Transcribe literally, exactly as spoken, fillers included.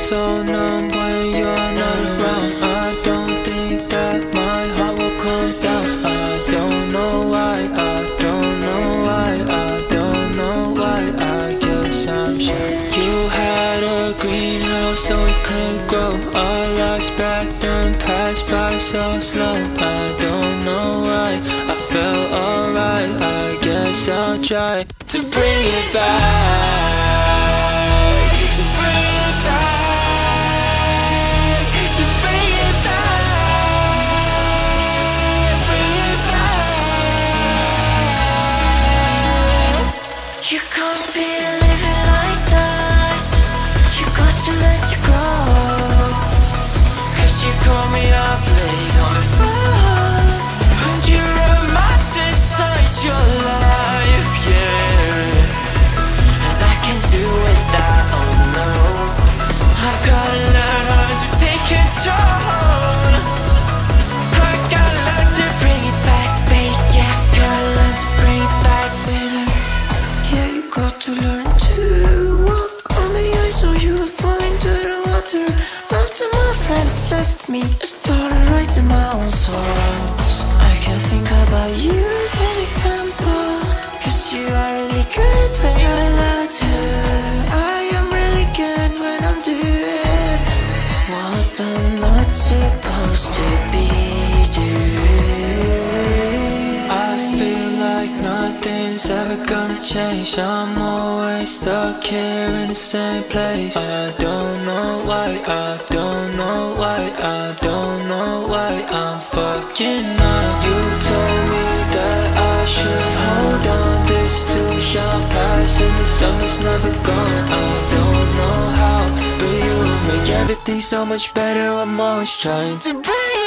so numb when you're not around. I don't think that my heart will come down. I don't know why, I don't know why, I don't know why. I guess I'm sure you had a greenhouse so it could grow. Our lives back then passed by so slow. I don't know why, I felt alright. I guess I'll try to bring it back. You can't be living like that. You got to let you go. Cause you call me up late on the phone, and you romanticize your life, yeah. And I can do without, oh no. I gotta learn how to take control. I gotta learn to bring it back, babe, yeah. Gotta learn to bring it back, baby. Yeah, you got to learn to walk on the ice, or you will fall into the water. After my friends left me, I started writing my own songs. I can think about you as an example, cause you are really good when you're allowed to. I am really good when I'm doing what I'm not supposed to be doing. I feel like nothing's ever gonna change. I'm always stuck here in the same place. I don't know why, I don't know why, I don't know why I'm fucking up. You told me that I should hold on, this too shall pass and the summer's never gone. I don't know how, but you make everything so much better. I'm always trying to breathe.